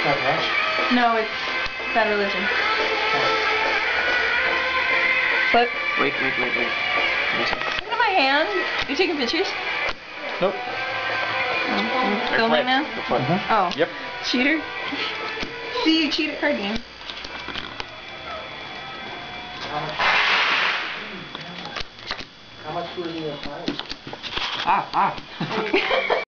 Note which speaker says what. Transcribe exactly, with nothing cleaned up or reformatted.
Speaker 1: No, it's bad religion. Flip.
Speaker 2: Wait, wait, wait, wait.
Speaker 1: Look at my hand. You taking pictures?
Speaker 3: Nope.
Speaker 1: Oh, filming now?
Speaker 3: Mm-hmm.
Speaker 1: Oh.
Speaker 3: Yep.
Speaker 1: Cheater. See, you cheat at card game.
Speaker 4: How much food is in your pie?
Speaker 3: Ah, ah.